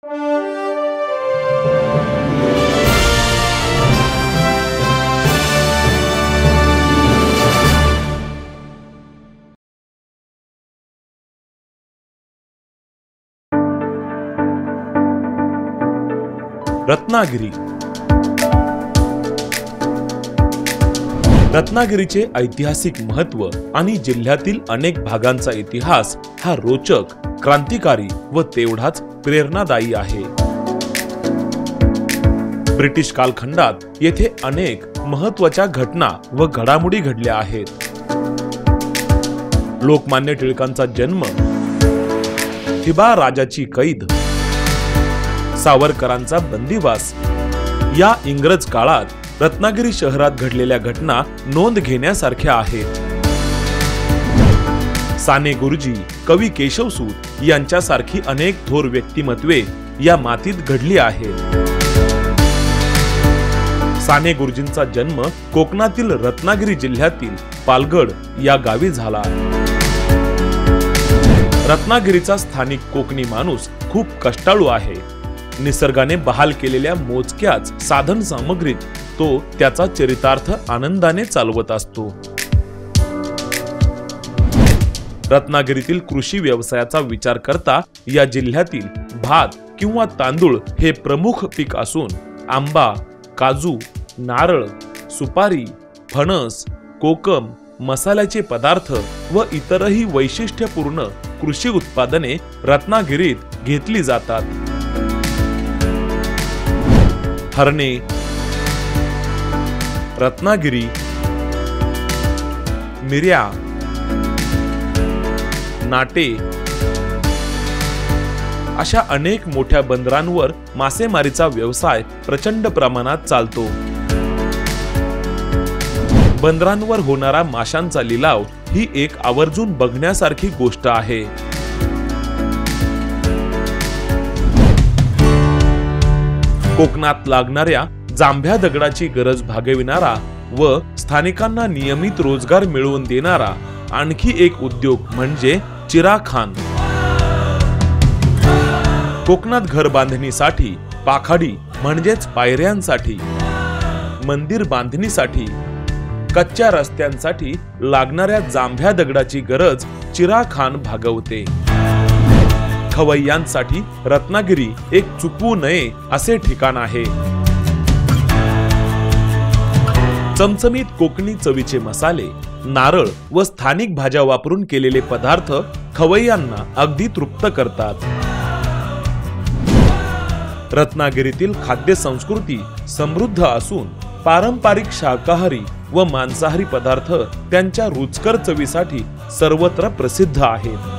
रत्नागिरी. रत्नागिरीचे ऐतिहासिक महत्त्व आणि जिल्ह्यातील अनेक भागांचा इतिहास हा रोचक, क्रांतिकारी व तेवढाच प्रेरणादायी आहे. ब्रिटिश कालखंडात येथे अनेक महत्त्वाच्या घटना व घडामोडी घडल्या आहेत. लोकमान्य टिळकांचा जन्म, थिबा राजाची कैद, सावरकरांचा बंदिवास या इंग्रज काळात रत्नागिरी शहरात घडलेल्या घटना नोंद घेण्यासारख्या आहेत. साने गुरुजी, कवी केशवसूत यांच्यासारखी अनेक थोर व्यक्तिमत्वे या मातीत घडली आहेत. साने गुरुजींचा जन्म कोकणातील रत्नागिरी जिल्ह्यातील पालगड या गावी झाला. रत्नागिरीचा स्थानिक कोकणी माणूस खूप कष्टाळू आहे. निसर्गाने बहाल केलेल्या मोजक्याच साधन सामग्रीत तो त्याचा चरितार्थ आनंदाने चालवत असतो. रत्नागिरीतील कृषी व्यवसायाचा विचार करता या जिल्ह्यातील भात किंवा तांदूळ हे प्रमुख पीक असून आंबा, काजू, नारळ, सुपारी, फणस, कोकम, मसाल्याचे पदार्थ व इतरही वैशिष्ट्यपूर्ण कृषी उत्पादने रत्नागिरीत घेतली जातात. हरणे, रत्नागिरी, मिर्या, नाटे अशा अनेक मोठ्या बंदरांवर मासेमारीचा व्यवसाय प्रचंड प्रमाणात चालतो. बंदरांवर होणारा माशांचा लिलाव ही एक आवर्जून बघण्यासारखी गोष्ट आहे. कोकणात लागणाऱ्या जांभ्या दगडाची गरज भागविणारा व स्थानिकांना नियमित रोजगार मिळवून देणारा आणखी एक उद्योग म्हणजे चिराखान. कोकणात घर बांधणीसाठी, पाखाडी म्हणजेच पायऱ्यांसाठी, मंदिर बांधणीसाठी, कच्च्या रस्त्यांसाठी लागणाऱ्या जांभ्या दगडाची गरज चिराखान भागवते. खवय्यांसाठी रत्नागिरी एक चुकवू नये असे ठिकाण आहे. चमचमीत कोकणी चवीचे मसाले, नारळ व स्थानिक भाज्या वापरून केलेले पदार्थ खवय्यांना अगदी तृप्त करतात. रत्नागिरीतील खाद्य संस्कृती समृद्ध असून पारंपरिक शाकाहारी व मांसाहारी पदार्थ त्यांच्या रुचकर चवीसाठी सर्वत्र प्रसिद्ध आहेत.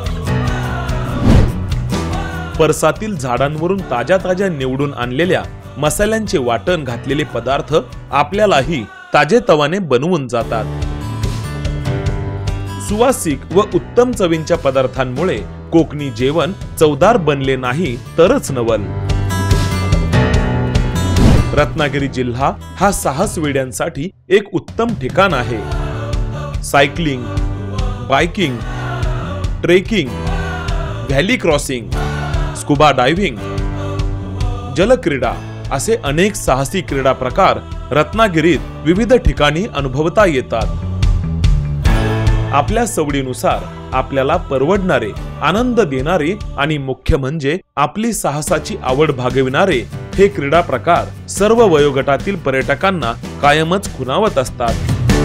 परसातील झाडांवरून ताज्या ताज्या निवडून आणलेल्या मसाल्यांचे वाटण घातलेले पदार्थ आपल्यालाही ताजेतवाने बनवून जातात. सुवासिक व उत्तम चवींच्या पदार्थांमुळे कोकणी जेवण चवदार बनले नाही तरच नवल. रत्नागिरी जिल्हा हा साहसवेड्यांसाठी एक उत्तम ठिकाण आहे. Cycling, biking, trekking, valley crossing, scuba diving, जलक्रीडा असे अनेक साहसी क्रीडा प्रकार रत्नागिरीत विविध ठिकाणी अनुभवता येतात. आपल्या सवडीनुसार आपल्याला परवडणारे, आनंद देणारे आणि मुख्य म्हणजे आपली साहसाची आवड भागविणारे हे क्रीडा प्रकार सर्व वयोगटातील पर्यटकांना कायमच खुणावत असतात.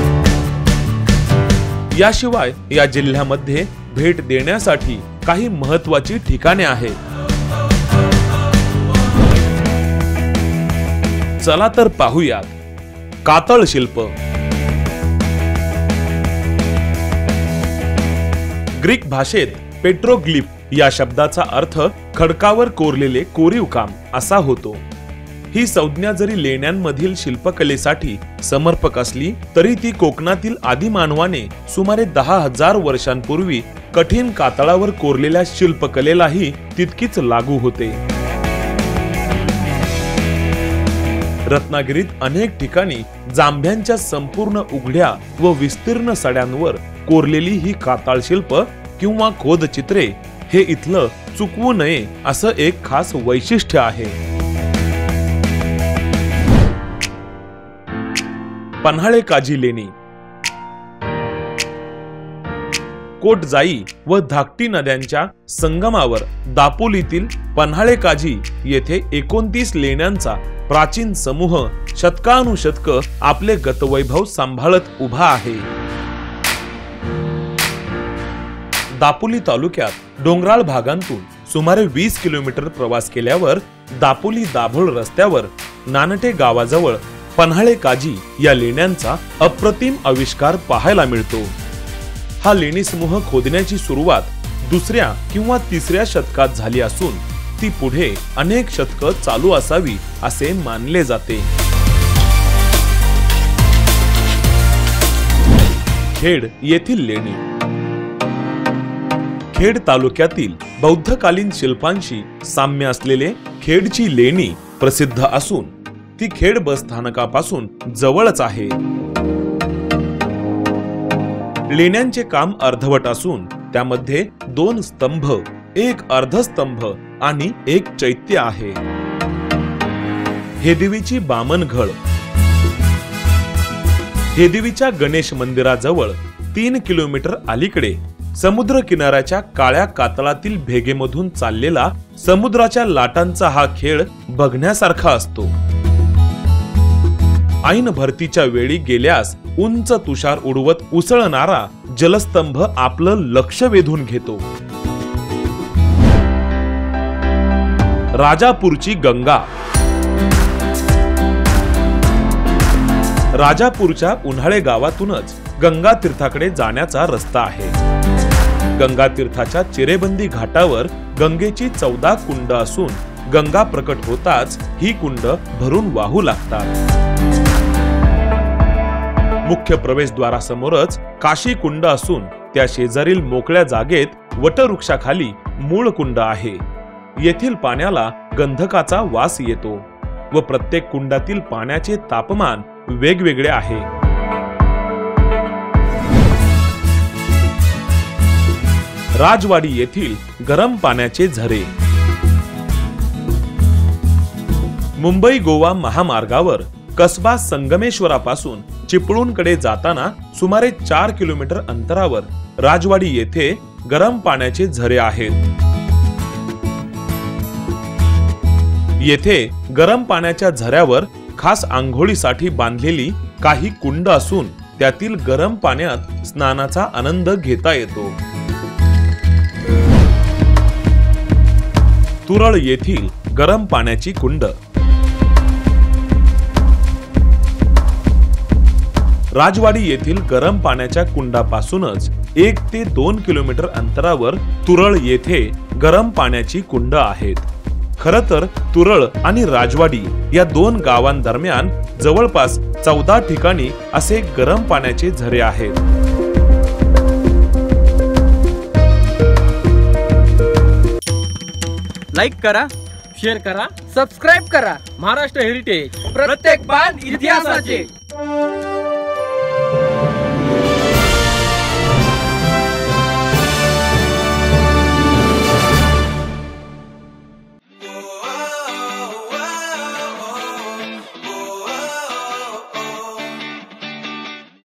याशिवाय या जिल्ह्यामध्ये भेट देण्यासाठी काही महत्त्वाची ठिकाणे आहेत. चला तर पाहूयात. कातळ शिल्प. ग्रीक भाषेत पेट्रोग्लिफ या शब्दाचा अर्थ खडकावर कोरलेले कोरीव काम असा होतो. ही संज्ञा जरी लेण्यांमधील शिल्पकलेसाठी समर्पक असली तरी ती कोकणातील आदिमानवाने सुमारे 10,000 वर्षांपूर्वी कठीण कातळावर कोरलेल्या शिल्पकलेलाही तितकीच लागू होते. रत्नागिरीत अनेक ठिकाणी जांभ्यांच्या संपूर्ण उघड्या व विस्तीर्ण सड्यांवर कोरलेली ही कातळ शिल्प किंवा खोदचित्रे हे इथलं चुकवू नये असं एक खास वैशिष्ट्य आहे. पन्हाळे काजी लेणी. कोटजाई व धाकटी नद्यांच्या संगमावर दापोलीतील पन्हाळे काजी येथे 29 लेण्यांचा प्राचीन समूह शतकानुशतक आपले गतवैभव सांभाळत उभा आहे. दापोली तालुक्यात डोंगराळ भागांतून सुमारे 20 किलोमीटर प्रवास केल्यावर दापोली दाभोळ रस्त्यावर नानटे गावाजवळ पन्हाळे काजी या लेण्यांचा अप्रतिम आविष्कार पाहायला मिळतो. हा लेणी समूह खोदण्याची सुरुवात 2ऱ्या किंवा 3ऱ्या शतकात झाली असून ती पुढे अनेक शतकं चालू असावी असे मानले जाते. खेड येथील लेणी. खेड तालुक्यातील बौद्धकालीन शिल्पांशी साम्य असलेले खेडची लेणी प्रसिद्ध असून ती खेड बस स्थानकापासून जवळच आहे. लेण्यांचे काम अर्धवट असून त्यामध्ये 2 स्तंभ, 1 अर्धस्तंभ आणि 1 चैत्य आहे. हेदेवीची बामनघळ. हेदेवीच्या गणेश मंदिराजवळ 3 किलोमीटर अलीकडे समुद्र किनाऱ्याच्या काळ्या कातळातील भेगेमधून चाललेला समुद्राच्या लाटांचा हा खेळ बघण्यासारखा असतो. ऐन भरतीच्या वेळी गेल्यास उंच तुषार उडवत उसळणारा जलस्तंभ आपलं लक्ष वेधून घेतो. राजापूरची गंगा. राजापूरच्या उन्हाळे गावातूनच गंगा तीर्थाकडे जाण्याचा रस्ता आहे. गंगा तीर्थाच्या चिरेबंदी घाटावर गंगेची 14 कुंड असून गंगा प्रकट होताच ही कुंड भरून वाहू लागतात. मुख्य प्रवेशद्वारासमोरच काशी कुंड असून त्या शेजारील मोकळ्या जागेत वटवृक्षाखाली मूळ कुंड आहे. येथील पाण्याला गंधकाचा वास येतो व प्रत्येक कुंडातील पाण्याचे तापमान वेगवेगळे आहे. राजवाडी येथील गरम पाण्याचे झरे. मुंबई गोवा महामार्गावर कसबा संगमेश्वरापासून चिपळूणकडे जाताना सुमारे 4 किलोमीटर अंतरावर राजवाडी येथे गरम पाण्याचे झरे आहेत. येथे गरम पाण्याच्या झऱ्यावर खास आंघोळीसाठी बांधलेली काही कुंड असून त्यातील गरम पाण्यात स्नानाचा आनंद घेता येतो. तुरळ येथील गरम पाण्याची कुंड. राजवाडी येथील गरम पाण्याच्या कुंडापासूनच 1 ते 2 किलोमीटर अंतरावर तुरळ येथे गरम पाण्याची कुंड आहेत. खरं तर तुरळ आणि राजवाडी या 2 गावांदरम्यान जवळपास 14 ठिकाणी असे गरम पाण्याचे झरे आहेत. लाईक करा, शेअर करा, सबस्क्राईब करा. महाराष्ट्र हेरिटेज, प्रत्येक पान इतिहासाचे.